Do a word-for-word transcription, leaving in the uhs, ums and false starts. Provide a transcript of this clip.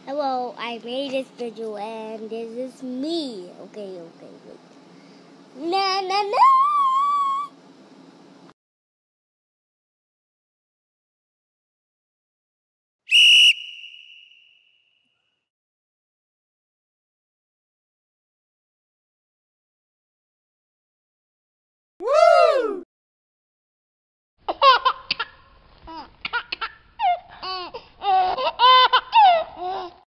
Hello, I made this video and this is me. Okay, okay, wait. Na na na!